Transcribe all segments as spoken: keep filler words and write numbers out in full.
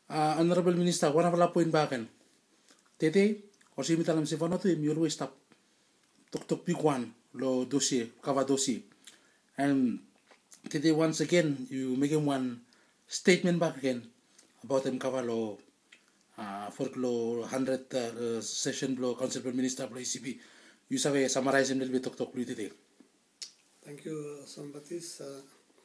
Uh, Honorable Minister, one of the point back and Tete, or see me tell him, you always stop. Tok tok big one, lo dossier, cover dossier. And today once again, you make him one statement back again about him cover lo uh, for lo hundred uh, session lo council minister lo E C B. You say summarize him a little bit tok tok today. Thank you, Sambatis. Uh,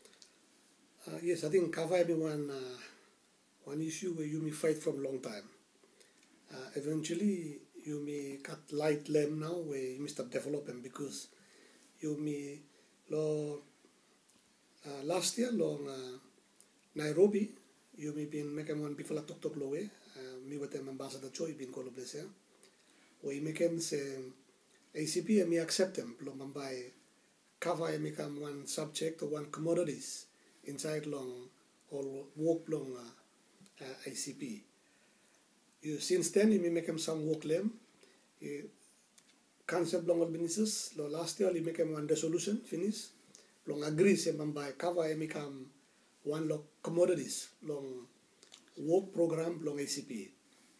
uh, yes, I think cover everyone uh, one issue where you may fight from a long time. Uh, eventually, you may cut light lamb now where you may start developing because you may lo uh, last year long uh, Nairobi you may been making one before tok tok lowe me with them ambassador Choi been called this year where you make him say A C P and me accept them lo mambai cover and become one subject or one commodities inside long or work long uh, uh, A C P. You, since then, you may make him some work lem. You cancel long businesses. Last year, you make him one resolution finish. Long agree say by cover and become one long commodities long work program long A C P.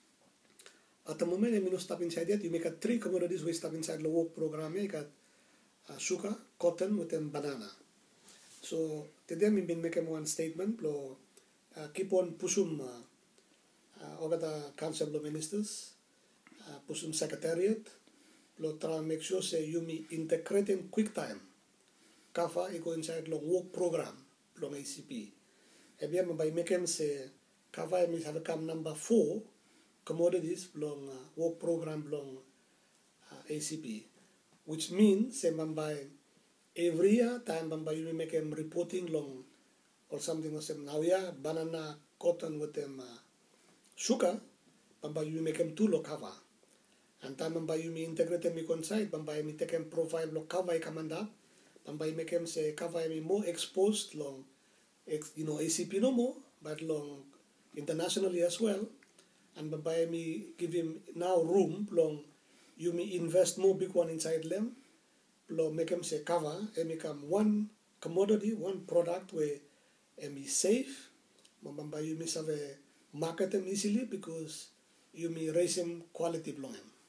At the moment, you may not stop inside that. You make a three commodities we stop inside the work program. You got uh, sugar, cotton, with them banana. So today, we been making one statement. Lo uh, keep on pushing. Uh, Uh, over the council of ministers, uh, pusum secretariat, lo try make sure say you me integrating quick time. Kafa iko inside long work program long A C P. Ebia by making say kafa mi have come number four commodities long uh, work program long uh, A C P, which means say by every year time by you make them reporting long or something or some now yeah banana cotton with them. Uh, Sugar, bamba you make them two lo cover. And time bamba you me integrate me conside, bamba me take them profile lo cover commander, bamba you make them say cover me more exposed long, you know A C P no more, but long internationally as well. And bamba me give him now room long, you me invest more big one inside them, long make them say cover, and become one commodity, one product where and be safe, bamba you me have a market them easily because you may raise them quality blow him.